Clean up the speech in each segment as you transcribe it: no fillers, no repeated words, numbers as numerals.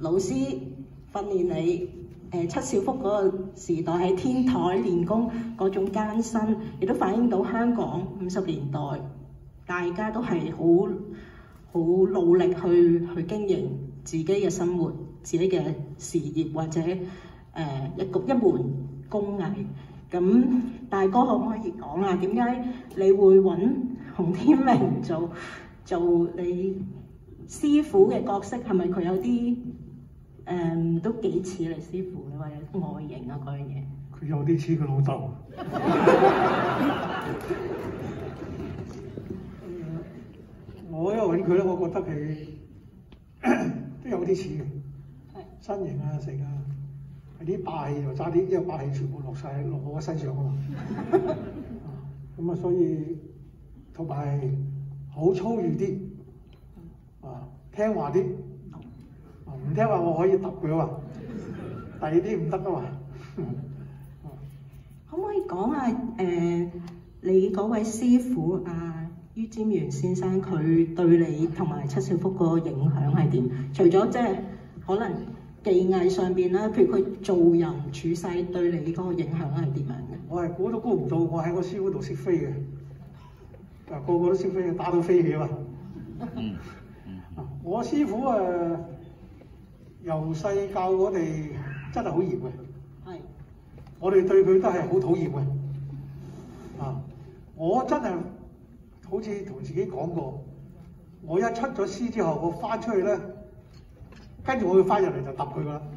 老師訓練你，七小福嗰個時代喺天台練功嗰種艱辛，亦都反映到香港50年代大家都係好努力去經營自己嘅生活、自己嘅事業或者一門工藝。咁大哥可唔可以講啊？點解你會揾洪天明做你師傅嘅角色？係咪佢有啲都幾似你師傅咧，或者外形啊嗰樣嘢？ 佢有啲似佢老豆。我一揾佢咧，我覺得佢都有啲似嘅，身形啊成啊，啲霸氣又差啲，因為霸氣全部落我身上啊嘛。咁啊，所以同埋好粗魯啲，聽話啲，唔聽話我可以揼佢啊嘛，第二啲唔得啊嘛。 可唔可以講下你嗰位師傅于占元先生佢對你同埋七小福個影響係點？除咗即係可能技藝上邊啦，譬如佢做人處世對你嗰個影響係點樣嘅？ 我係估都估唔到，我喺我師傅度識飛嘅，個個都識飛嘅，打到飛起啊嘛。我師傅由細教我哋真係好嚴嘅， 係， 我哋對佢都係好討厭嘅。我真係好似同自己講過，我一出咗師之後，我翻出去咧，跟住我會翻入嚟就揼佢噶啦。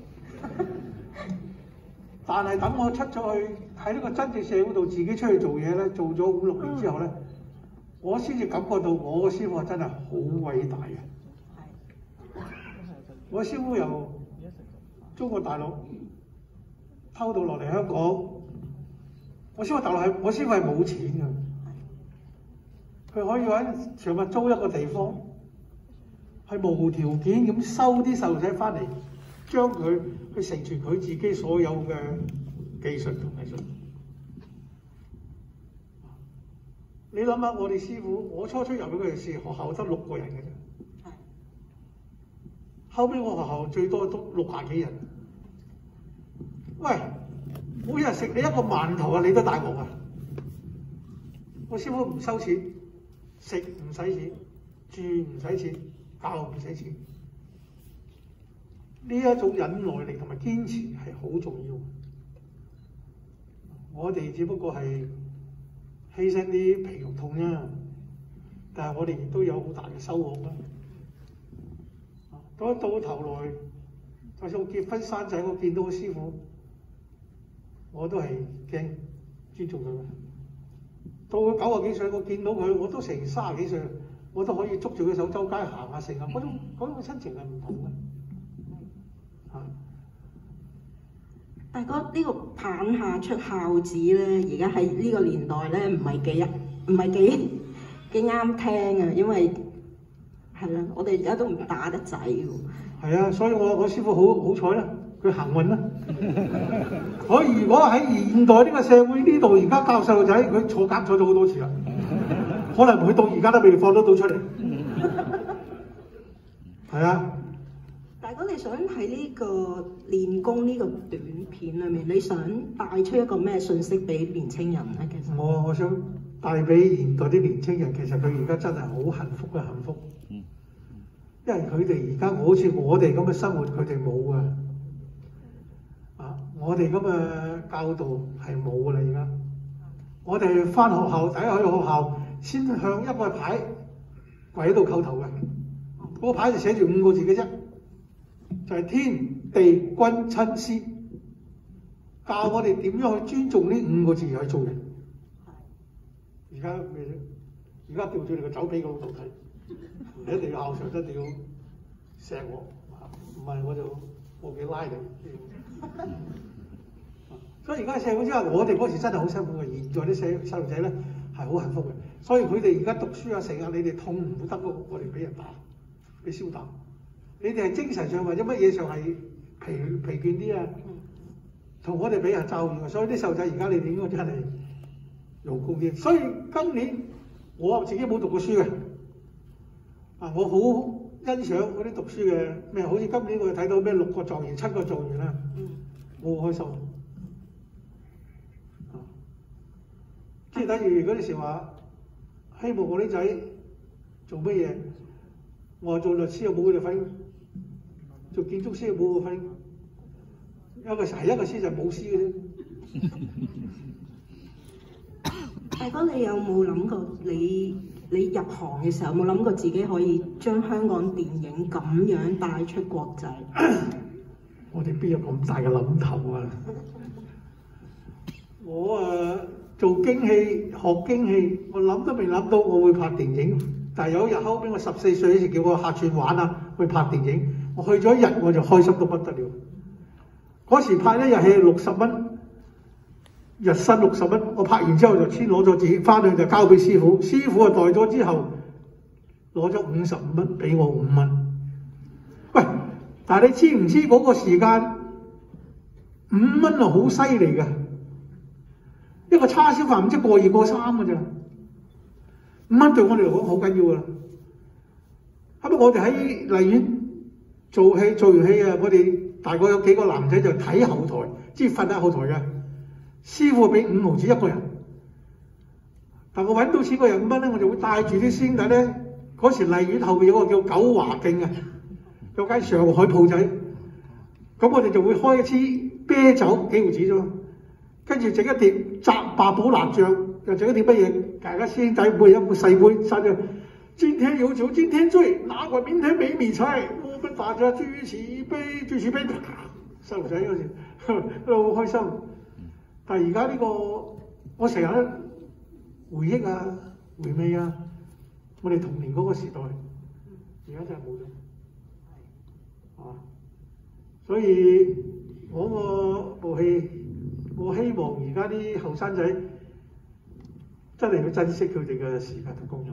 但係等我出咗去喺呢個真正社會度自己出去做嘢咧，做咗5、6年之後咧，我先至感覺到我個師傅真係好偉大嘅。我師傅由中國大陸偷渡落嚟香港，我師傅係冇錢嘅，佢可以喺長麥租一個地方，係無條件咁收啲細路仔翻嚟，將佢去成全佢自己所有嘅技術同藝術。你諗下，我哋師傅，我初出入去嗰陣時，學校得6個人嘅啫。後尾我學校最多都60幾人。喂，每日食你一個饅頭啊，你都大鑊啊！我師傅唔收錢，食唔使錢，住唔使錢，教唔使錢。呢一種忍耐力同埋堅持係好重要。我哋只不過係犧牲啲皮肉痛啫，但係我哋亦都有好大嘅收穫啦。到頭來，就算我結婚生仔，我見到個師傅，我都係驚尊重佢。到佢90幾歲，我見到佢，我都成30幾歲，我都可以捉住佢手周街行下成啊！嗰種親情係唔同嘅。 大哥，呢個棒下出孝子咧，而家喺呢個年代咧，唔係幾啱聽啊，因為係啦，我哋而家都唔打得仔喎。 係啊，所以我師傅好彩啦，佢行運啦。我如果喺現代呢個社會呢度，而家教細路仔，佢坐監坐咗好多次啦，可能佢到而家都未放得到出嚟。係啊。 大哥，你想喺呢個練功呢個短片裏面，你想帶出一個咩信息俾年青人咧？其實我想帶俾現代啲年青人，其實佢而家真係好幸福嘅幸福。因為佢哋而家好似我哋咁嘅生活，佢哋冇噶。我哋咁嘅教導係冇噶啦，而家。我哋翻學校，第一去學校先向一個牌跪喺度叩頭嘅，嗰個牌就寫住5個字嘅啫。就係天地君親師，教我哋點樣去尊重呢5個字去做人。而家咩啫？而家調轉你個酒俾個老豆睇，你一定要孝順，一定要錫我，唔係我幾拉你。所以而家社會之下，我哋嗰時真係好辛苦嘅，現在啲細路仔咧係好幸福嘅。所以佢哋而家讀書啊成啊，你哋痛唔得咯，我哋俾人打，俾燒打。你哋係精神上或者乜嘢上係疲倦啲啊，同我哋比係爭遠嘅，所以啲細路仔而家你哋應該真係用功啲。所以今年我自己冇讀過書嘅，我好欣賞嗰啲讀書嘅咩，好似今年我哋睇到咩6個狀元、7個狀元啦，我好開心。即係等於嗰陣時話，希望我啲仔做乜嘢？我話做律師又冇佢哋份，做建築師又冇佢份，一個師就係冇師嘅啫。 大哥，你有冇諗過你入行嘅時候，有冇諗過自己可以將香港電影咁樣帶出國際？ 我哋邊有咁大嘅諗頭啊！我做京戲學京戲，我諗都未諗到我會拍電影。但係有一日後邊我14歲嗰時叫我客串玩啊，去拍電影。我去咗一日我就開心到不得了。嗰時拍一日戲60蚊，日薪60蚊。我拍完之後就先攞咗自己翻去就交俾師傅，師傅啊代咗之後攞咗55蚊俾我5蚊。喂，但係你知唔知嗰個時間5蚊啊好犀利㗎？一個叉燒飯唔知過2過3㗎咋，5蚊對我哋嚟講好緊要㗎。後尾我哋喺荔園做戲，做完戲啊，我哋大概有幾個男仔就睇後台，即係瞓喺後台嘅。師傅俾5毫子一個人，但我揾到錢嗰日5蚊咧，我就會帶住啲師兄弟咧。嗰時荔園後邊有個叫九華徑啊，有間上海鋪仔，咁我哋就會開一支啤酒幾毫子啫嘛。跟住整一碟雜八寶辣醬，又整一碟乜嘢？大家師兄弟每人一個細杯，生咗。今天有酒今天醉，哪管明天沒米菜。我們大家舉起杯，舉起杯，細路仔嗰時都好開心。但係而家呢個，我成日回憶啊、回味啊，我哋童年嗰個時代，而家真係冇咗。所以我個部戲。我希望而家啲後生仔真係要珍惜佢哋嘅時間同功用。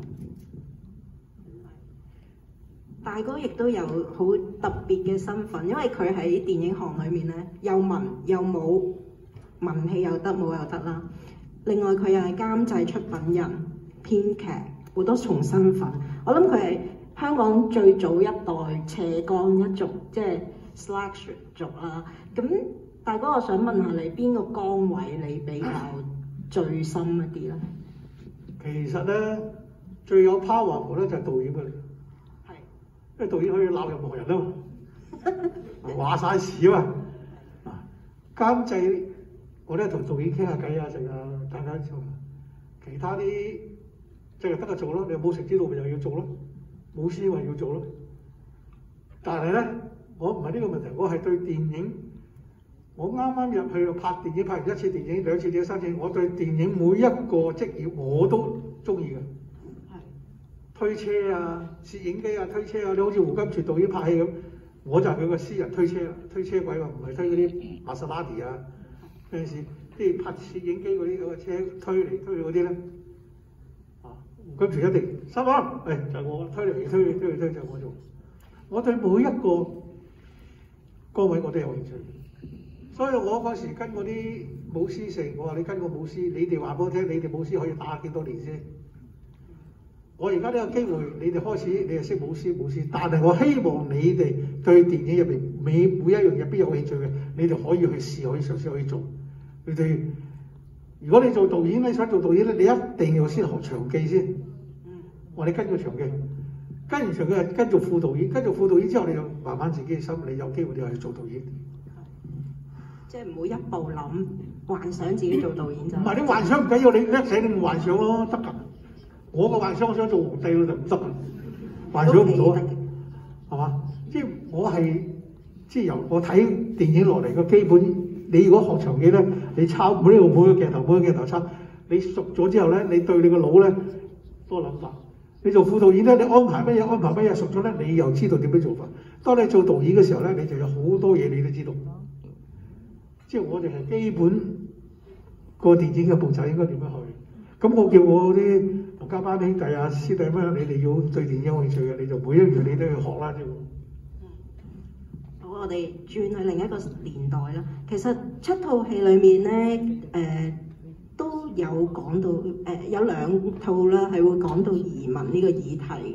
大哥亦都有好特別嘅身份，因為佢喺電影行裏面咧，又文又武，文戲又得，武又得啦。另外佢又係監製、出品人、編劇，好多重身份。我諗佢係香港最早一代斜槓一族，即係 slash 族啦。咁大哥，我想問下你邊個崗位你比較最深一啲咧？ 其實咧，最有 power 咧就係導演嘅，係，因為導演可以鬧任何人啊嘛，話晒事啊嘛。監製我咧同導演傾下偈啊，成啊，大家做。其他啲即係得個做咯，你冇食指導咪又要做咯，冇師咪要做咯。但係咧，我唔係呢個問題，我係對電影。我啱啱入去拍電影，拍完1次電影、2次電影、3次，我對電影每一個職業我都中意嘅。係推車啊、攝影機啊、推車啊，你好似胡金銓導演拍戲咁，我就係佢個私人推車鬼喎，唔係推嗰啲瑪莎拉蒂啊。有陣時即係拍攝影機嗰啲咁嘅車推嚟推去嗰啲咧，胡金銓一定收工，就係我推嚟推就係我做。我對每一個崗位我都有興趣。所以我嗰時跟嗰啲武師成，我話你跟個武師，你哋話俾我聽，你哋武師可以打幾多年先？我而家呢個機會，你哋開始你係識武師，但係我希望你哋對電影入邊每一樣嘢必有興趣嘅，你哋可以去試，可以嘗試可以做。你哋如果你做導演，你想做導演咧，你一定要先學場記先。我話你跟個場記，跟完場記係跟做副導演，跟做副導演之後，你就慢慢自己心，你有機會你去做導演。 即係唔好一步諗幻想自己做導演就唔係，你幻想唔緊要，你叻死你咪幻想咯，得㗎。我個幻想我想做皇帝咯，就唔得㗎，幻想唔到，係嘛？即係我係即係由我睇電影落嚟個基本。你如果學場記咧，你抄每個鏡頭抄，你熟咗之後咧，你對你個腦咧多諗法。你做副導演咧，你安排乜嘢熟咗咧，你又知道點樣做法。當你做導演嘅時候咧，你就有好多嘢你都知道。即係我哋係基本個電影嘅步驟應該點樣去。咁我叫我啲同家班兄弟啊、師弟咩，你哋要對電影有興趣嘅，你就每一樣你都要學啦。 好，我哋轉去另一個年代啦。其實7套戲裏面咧，都有講到有2套啦，係會講到移民呢個議題。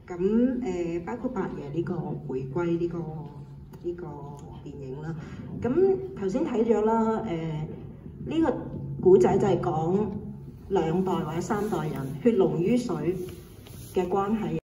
咁包括八爺呢個回歸呢個電影啦。咁頭先睇咗啦，呢個古仔就係講2代或者3代人血濃於水嘅關係。